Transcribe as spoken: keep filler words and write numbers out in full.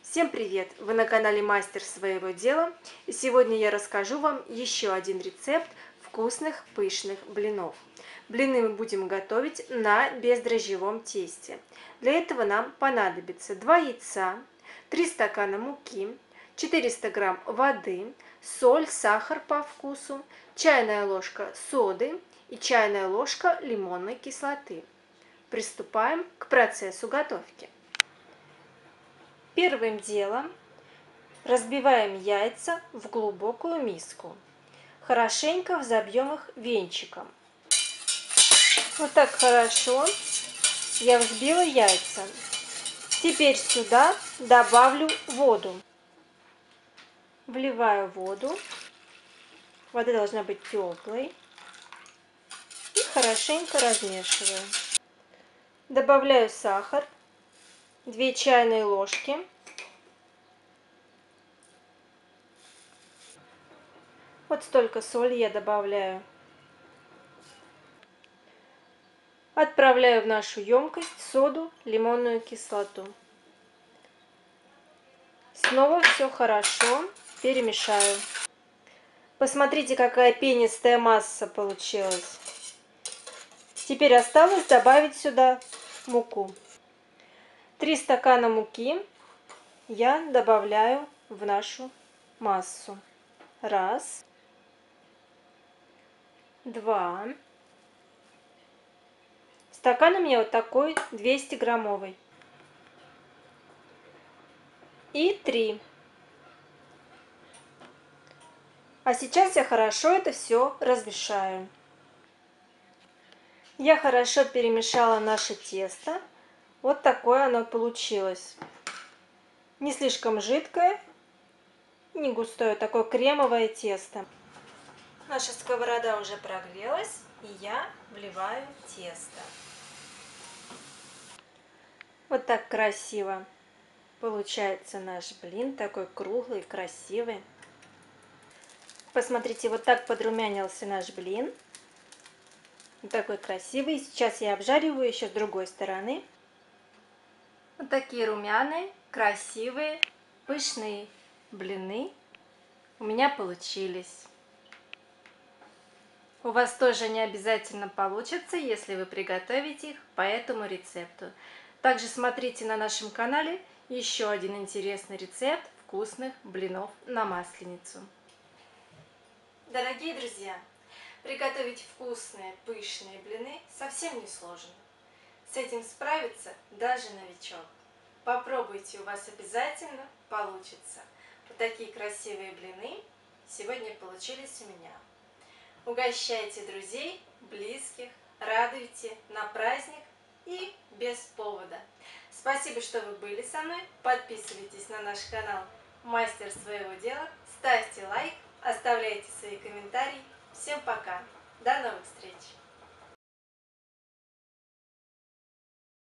Всем привет! Вы на канале Мастер своего дела, и сегодня я расскажу вам еще один рецепт вкусных пышных блинов. Блины мы будем готовить на бездрожжевом тесте. Для этого нам понадобится два яйца, три стакана муки, четыреста грамм воды, соль, сахар по вкусу, чайная ложка соды и чайная ложка лимонной кислоты. Приступаем к процессу готовки. Первым делом разбиваем яйца в глубокую миску. Хорошенько взобьем их венчиком. Вот так хорошо я взбила яйца. Теперь сюда добавлю воду. Вливаю воду. Вода должна быть теплой. И хорошенько размешиваю. Добавляю сахар. две чайные ложки. Вот столько соли я добавляю. Отправляю в нашу емкость соду, лимонную кислоту. Снова все хорошо перемешаю. Посмотрите, какая пенистая масса получилась. Теперь осталось добавить сюда муку. три стакана муки я добавляю в нашу массу. Раз, два. Стакан у меня вот такой, двести граммовый. И три. А сейчас я хорошо это все размешаю. Я хорошо перемешала наше тесто. Вот такое оно получилось. Не слишком жидкое, не густое, такое кремовое тесто. Наша сковорода уже прогрелась, и я вливаю тесто. Вот так красиво получается наш блин, такой круглый, красивый. Посмотрите, вот так подрумянился наш блин. Вот такой красивый. Сейчас я обжариваю еще с другой стороны. Вот такие румяные, красивые, пышные блины у меня получились. У вас тоже не обязательно получится, если вы приготовите их по этому рецепту. Также смотрите на нашем канале еще один интересный рецепт вкусных блинов на масленицу. Дорогие друзья, приготовить вкусные, пышные блины совсем не сложно. С этим справится даже новичок. Попробуйте, у вас обязательно получится. Вот такие красивые блины сегодня получились у меня. Угощайте друзей, близких, радуйте на праздник и без повода. Спасибо, что вы были со мной. Подписывайтесь на наш канал Мастер своего дела. Ставьте лайк, оставляйте свои комментарии. Всем пока. До новых встреч.